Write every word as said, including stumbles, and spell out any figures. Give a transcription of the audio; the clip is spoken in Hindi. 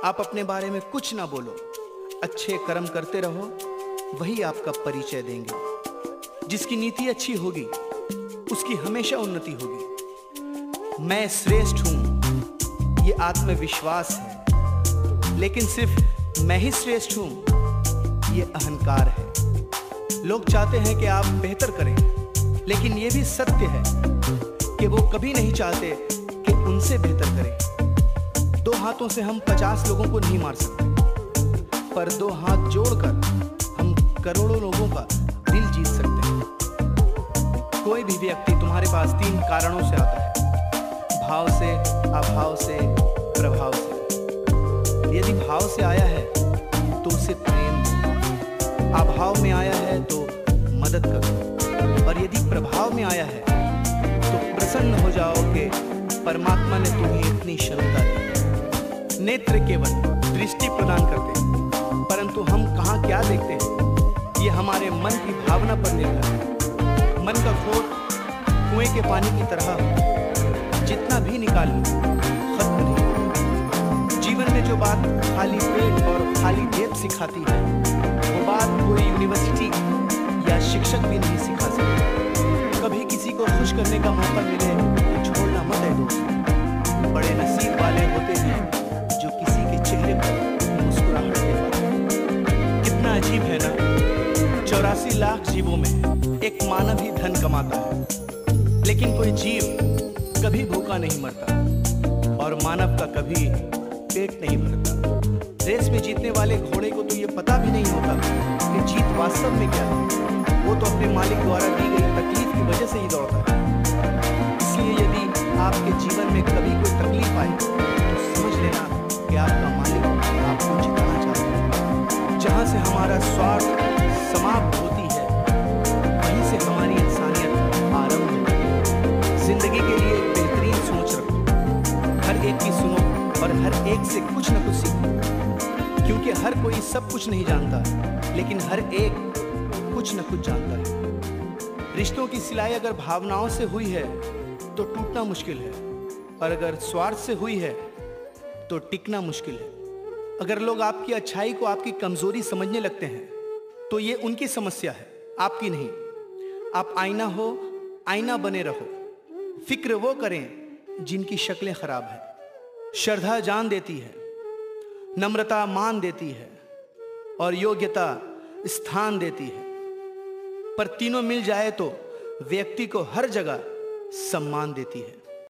आप अपने बारे में कुछ ना बोलो, अच्छे कर्म करते रहो, वही आपका परिचय देंगे। जिसकी नीति अच्छी होगी उसकी हमेशा उन्नति होगी। मैं श्रेष्ठ हूं ये आत्मविश्वास है, लेकिन सिर्फ मैं ही श्रेष्ठ हूं ये अहंकार है। लोग चाहते हैं कि आप बेहतर करें, लेकिन यह भी सत्य है कि वो कभी नहीं चाहते कि उनसे बेहतर करें। दो हाथों से हम पचास लोगों को नहीं मार सकते, पर दो हाथ जोड़कर हम करोड़ों लोगों का दिल जीत सकते हैं। कोई भी व्यक्ति तुम्हारे पास तीन कारणों से आता है, भाव से, अभाव से, प्रभाव से। यदि भाव से आया है तो उसे प्रेम दो, अभाव में आया है तो मदद करो, और यदि प्रभाव में आया है तो प्रसन्न हो जाओ कि परमात्मा ने तुम्हें इतनी क्षमता दी। नेत्र केवल दृष्टि प्रदान करते हैं, परंतु हम कहाँ क्या देखते हैं ये हमारे मन की भावना पर निर्भर है। मन का खोट कुएं के पानी की तरह जितना भी निकाल लो खत्म नहीं होता। जीवन में जो बात खाली पेट और खाली जेब सिखाती है, वो बात कोई यूनिवर्सिटी या शिक्षक भी नहीं सिखा सकता। कभी किसी को खुश करने का मौका मिले तो छोड़ना मत है दोस्त। बड़े नसीब वाले होते हैं जो किसी के चेहरे पर मुस्कुराहट दे पाते। कितना अजीब है ना, चौरासी लाख जीवों में एक मानव ही धन कमाता है, लेकिन कोई जीव कभी भूखा नहीं मरता और मानव का कभी पेट नहीं भरता। रेस में जीतने वाले घोड़े को तो ये पता भी नहीं होता कि जीत वास्तव में क्या है। वो तो अपने मालिक द्वारा दी गई तकलीफ की वजह से ही दौड़ता है। इसलिए यदि आपके जीवन में कभी कोई तकलीफ आए तो समझ लेना कि आपका मालिक आपको जिताना चाहता है। जहाँ से हमारा स्वार्थ समाप्त होती है, वहीं से हमारी इंसानियत आरंभ होती है। जिंदगी के लिए एक बेहतरीन सोच रखो, हर एक की सुनो और हर एक से कुछ न कुछ सीखो, क्योंकि हर कोई सब कुछ नहीं जानता, लेकिन हर एक कुछ न कुछ जानता है। रिश्तों की सिलाई अगर भावनाओं से हुई है तो टूटना मुश्किल है, और अगर स्वार्थ से हुई है तो टिकना मुश्किल है। अगर लोग आपकी अच्छाई को आपकी कमजोरी समझने लगते हैं तो ये उनकी समस्या है, आपकी नहीं। आप आईना हो, आईना बने रहो। फिक्र वो करें जिनकी शक्लें खराब हैं। श्रद्धा जान देती है, नम्रता मान देती है, और योग्यता स्थान देती है। पर तीनों मिल जाए तो व्यक्ति को हर जगह सम्मान देती है।